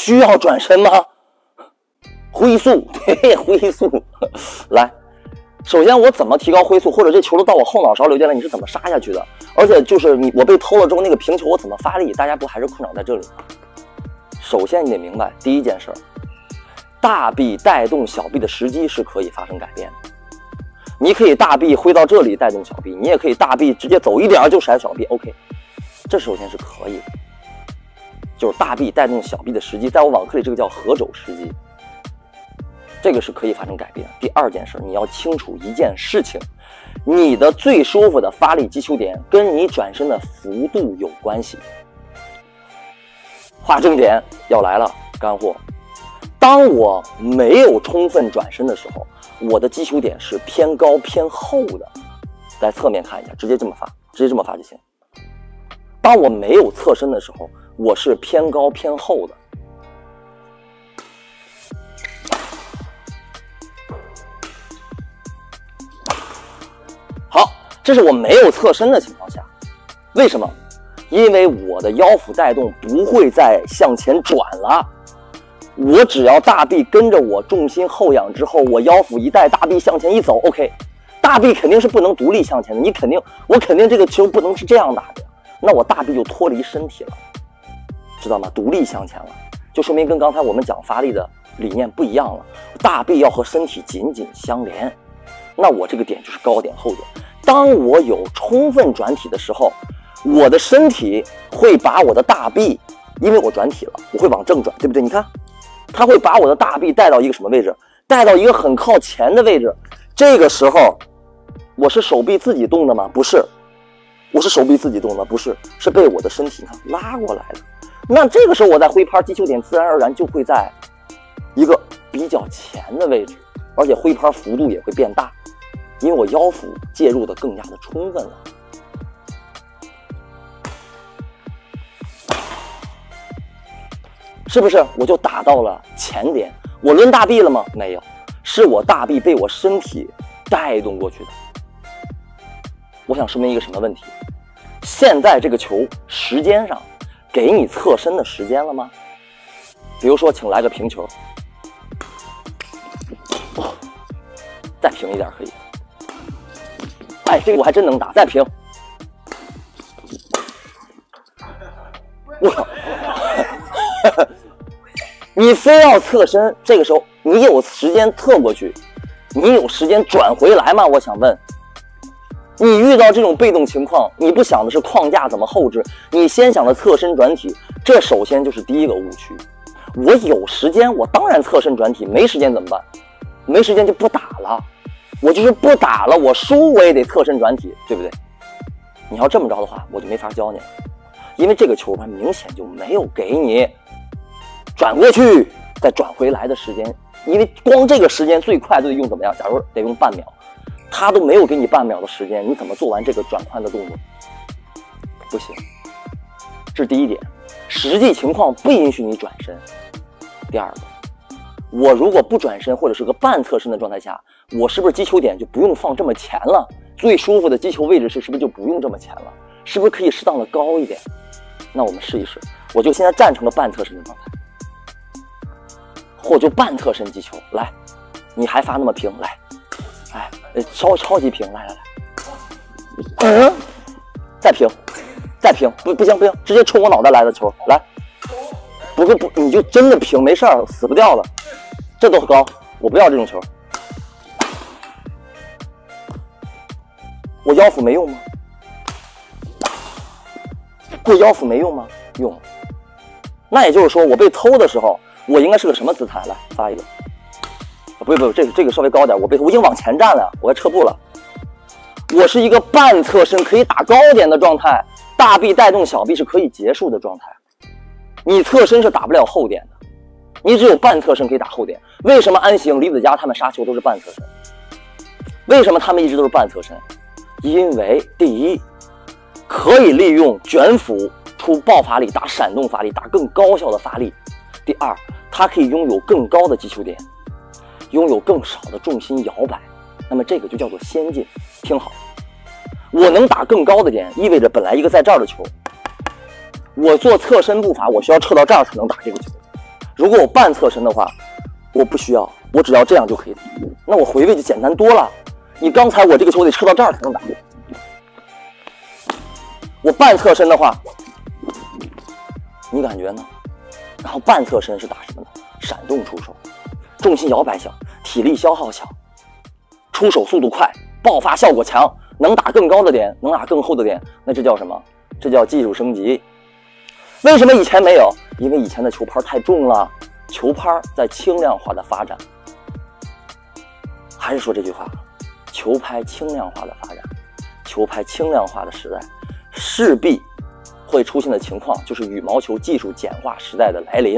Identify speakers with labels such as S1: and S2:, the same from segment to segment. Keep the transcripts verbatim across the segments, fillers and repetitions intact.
S1: 需要转身吗？挥速，嘿嘿，挥速。来，首先我怎么提高挥速，或者这球都到我后脑勺流进来，你是怎么杀下去的？而且就是你我被偷了之后，那个平球我怎么发力？大家不还是困扰在这里吗？首先你得明白第一件事儿，大臂带动小臂的时机是可以发生改变的。你可以大臂挥到这里带动小臂，你也可以大臂直接走一点就甩小臂 ，OK， 这首先是可以的。就是大臂带动小臂的时机，在我网课里这个叫合肘时机，这个是可以发生改变。第二件事，你要清楚一件事情，你的最舒服的发力击球点跟你转身的幅度有关系。划重点要来了，干货。当我没有充分转身的时候，我的击球点是偏高偏厚的。在侧面看一下，直接这么发，直接这么发就行。当我没有侧身的时候，我是偏高偏厚的。好，这是我没有侧身的情况下。为什么？因为我的腰腹带动不会再向前转了，我只要大臂跟着我重心后仰之后，我腰腹一带，大臂向前一走 ，OK， 大臂肯定是不能独立向前的，你肯定，我肯定这个球不能是这样打的，那我大臂就脱离身体了，知道吗？独立向前了，就说明跟刚才我们讲发力的理念不一样了，大臂要和身体紧紧相连，那我这个点就是高点厚点。当我有充分转体的时候，我的身体会把我的大臂，因为我转体了，我会往正转，对不对？你看，它会把我的大臂带到一个什么位置？带到一个很靠前的位置。这个时候，我是手臂自己动的吗？不是，我是手臂自己动的，不是，是被我的身体看拉过来的。那这个时候我在挥拍击球点自然而然就会在一个比较前的位置，而且挥拍幅度也会变大，因为我腰腹介入的更加的充分了。是不是我就打到了前点？我抡大臂了吗？没有，是我大臂被我身体带动过去的。我想说明一个什么问题？现在这个球时间上给你侧身的时间了吗？比如说，请来个平球，再平一点可以。哎，这个我还真能打，再平。哇！你非要侧身，这个时候你有时间侧过去，你有时间转回来吗？我想问，你遇到这种被动情况，你不想的是框架怎么后置，你先想着侧身转体，这首先就是第一个误区。我有时间，我当然侧身转体，没时间怎么办？没时间就不打了，我就是不打了，我输我也得侧身转体，对不对？你要这么着的话，我就没法教你了，因为这个球它明显就没有给你转过去再转回来的时间，因为光这个时间最快都得用怎么样？假如得用半秒，他都没有给你半秒的时间，你怎么做完这个转换的动作？不行，这是第一点，实际情况不允许你转身。第二个，我如果不转身或者是个半侧身的状态下，我是不是击球点就不用放这么前了？最舒服的击球位置是是不是就不用这么前了？是不是可以适当的高一点？那我们试一试，我就现在站成了半侧身的状态。或就半侧身击球，来，你还发那么平，来，哎，超超级平，来来来，嗯，再平，再平，不不行不行，直接冲我脑袋来的球，来，不不不，你就真的平，没事儿，死不掉了，这都高，我不要这种球，我腰腹没用吗？过腰腹没用吗？用，那也就是说，我被偷的时候。我应该是个什么姿态？来发一个，不不不，这个这个稍微高点，我被我已经往前站了，我要撤步了。我是一个半侧身可以打高点的状态，大臂带动小臂是可以结束的状态。你侧身是打不了后点的，你只有半侧身可以打后点。为什么安行、李子嘉他们杀球都是半侧身？为什么他们一直都是半侧身？因为第一，可以利用卷腹出爆发力，打闪动发力，打更高效的发力。第二，它可以拥有更高的击球点，拥有更少的重心摇摆，那么这个就叫做先进。听好，我能打更高的点，意味着本来一个在这儿的球，我做侧身步伐，我需要撤到这儿才能打这个球。 如果我半侧身的话，我不需要，我只要这样就可以打，那我回位就简单多了。你刚才我这个球得撤到这儿才能打，我半侧身的话，你感觉呢？然后半侧身是打什么呢？闪动出手，重心摇摆小，体力消耗小，出手速度快，爆发效果强，能打更高的点，能打更厚的点，那这叫什么？这叫技术升级。为什么以前没有？因为以前的球拍太重了，球拍在轻量化的发展。还是说这句话，球拍轻量化的发展，球拍轻量化的时代，势必会出现的情况就是羽毛球技术简化时代的来临。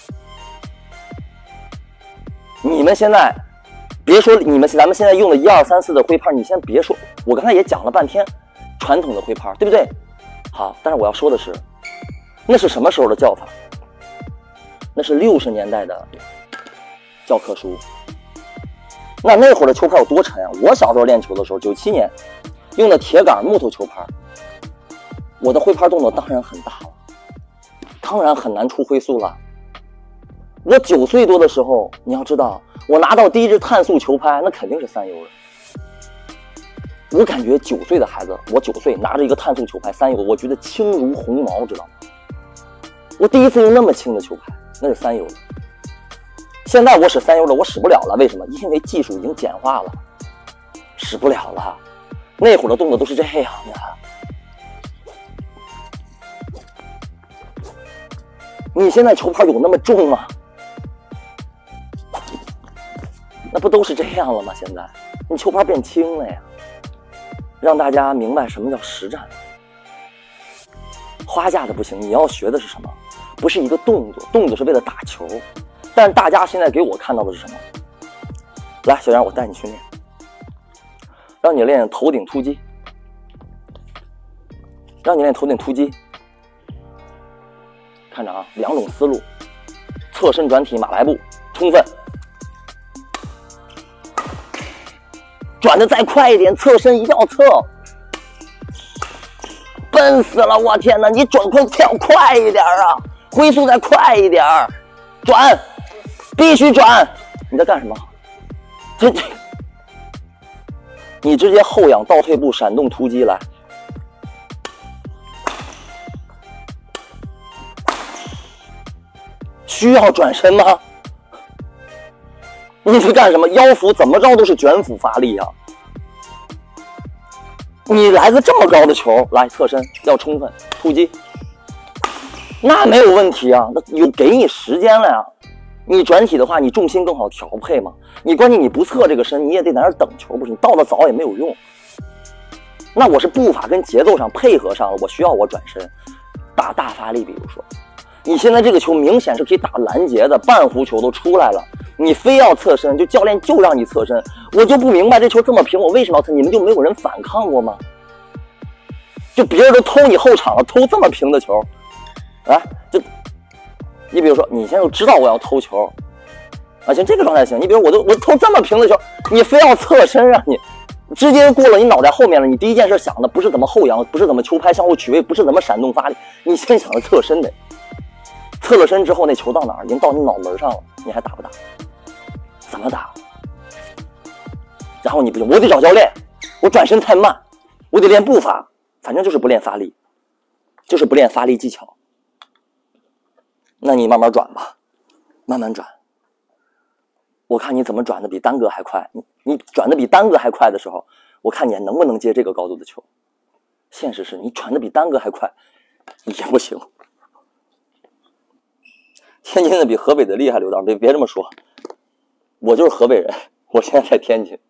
S1: 你们现在别说你们咱们现在用的一二三四的挥拍，你先别说，我刚才也讲了半天传统的挥拍，对不对？好，但是我要说的是，那是什么时候的叫法？那是六十年代的教科书。那那会儿的球拍有多沉啊？我小时候练球的时候，九七年用的铁杆木头球拍，我的挥拍动作当然很大了，当然很难出挥速了。我九岁多的时候，你要知道，我拿到第一支碳素球拍，那肯定是三游的。我感觉九岁的孩子，我九岁拿着一个碳素球拍三游，我觉得轻如鸿毛，知道吗？我第一次用那么轻的球拍，那是三游的。现在我使三游的，我使不了了，为什么？因为技术已经简化了，使不了了。那会儿的动作都是这样的。你现在球拍有那么重吗？那不都是这样了吗？现在你球拍变轻了呀，让大家明白什么叫实战。花架的不行，你要学的是什么？不是一个动作，动作是为了打球。但是大家现在给我看到的是什么？来，小杨，我带你去练，让你练头顶突击，让你练头顶突击。看着啊，两种思路：侧身转体马来步，充分。转的再快一点，侧身一定要侧，笨死了！我天哪，你转快跳快一点啊，挥速再快一点，转，必须转！你在干什么？这这，你直接后仰倒退步闪动突击来，需要转身吗？你是干什么？腰腹怎么着都是卷腹发力啊！你来个这么高的球，来侧身要充分突击，那没有问题啊，那有给你时间了呀。你转体的话，你重心更好调配嘛。你关键你不侧这个身，你也得在那儿等球，不是？你到了早也没有用。那我是步伐跟节奏上配合上了，我需要我转身打大发力。比如说，你现在这个球明显是可以打拦截的，半弧球都出来了。你非要侧身，就教练就让你侧身，我就不明白这球这么平，我为什么要侧？你们就没有人反抗过吗？就别人都偷你后场了，偷这么平的球，啊，就你比如说，你现在就知道我要偷球，啊，行，这个状态行。你比如我都我偷这么平的球，你非要侧身让你直接过了你脑袋后面了，你第一件事想的不是怎么后仰，不是怎么球拍向后取位，不是怎么闪动发力，你先想着侧身的。侧了身之后，那球到哪儿？已经到你脑门上了，你还打不打？怎么打？然后你不行，我得找教练，我转身太慢，我得练步伐，反正就是不练发力，就是不练发力技巧。那你慢慢转吧，慢慢转。我看你怎么转的比单个还快，你你转的比单个还快的时候，我看你还能不能接这个高度的球。现实是你转的比单个还快，也不行。天津的比河北的厉害，刘导，别别这么说，我就是河北人，我现在在天津。